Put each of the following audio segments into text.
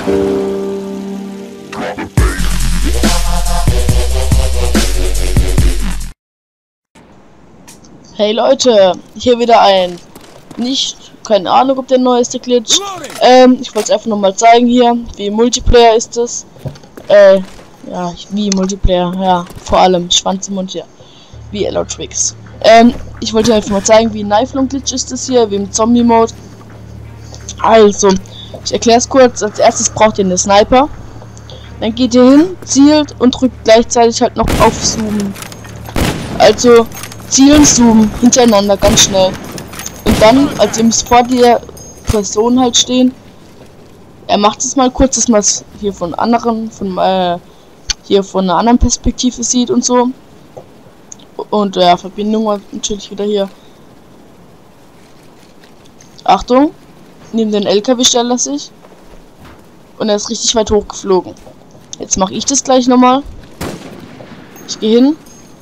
Hey Leute, hier wieder ein keine Ahnung, ob der neueste Glitch. Ich wollte es einfach nochmal zeigen hier, wie Multiplayer ist es. Ja, wie Multiplayer, ja, vor allem Schwanz im Mund hier, wie Elotrix. Ich wollte einfach mal zeigen, wie ein Knife Glitch ist es hier, wie im Zombie Mode. Also, ich erkläre es kurz. Als erstes braucht ihr eine Sniper. Dann geht ihr hin, zielt und drückt gleichzeitig halt noch auf Zoomen. Also zielen, zoomen hintereinander ganz schnell. Und dann, als ihr müsst vor der Person halt stehen, er macht es mal kurz, dass man es hier von einer anderen Perspektive sieht und so. Und ja, Verbindung war natürlich wieder hier. Achtung, neben den LKW stellt er sich. Und er ist richtig weit hochgeflogen. Jetzt mache ich das gleich nochmal. Ich gehe hin.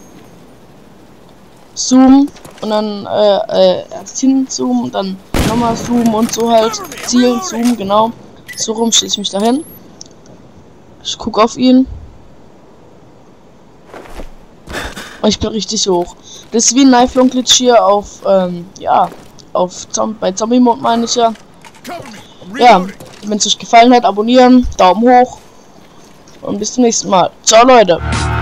Zoom. Und dann erst hinzoomen und dann nochmal zoomen und so halt. Zielen, zoomen, genau. So rum stelle ich mich dahin. Ich gucke auf ihn. Und ich bin richtig hoch. Das ist wie ein Knife Glitch hier auf, ja, bei Zombie Mode meine ich ja. Ja, wenn es euch gefallen hat, abonnieren, Daumen hoch. Und bis zum nächsten Mal. Ciao Leute.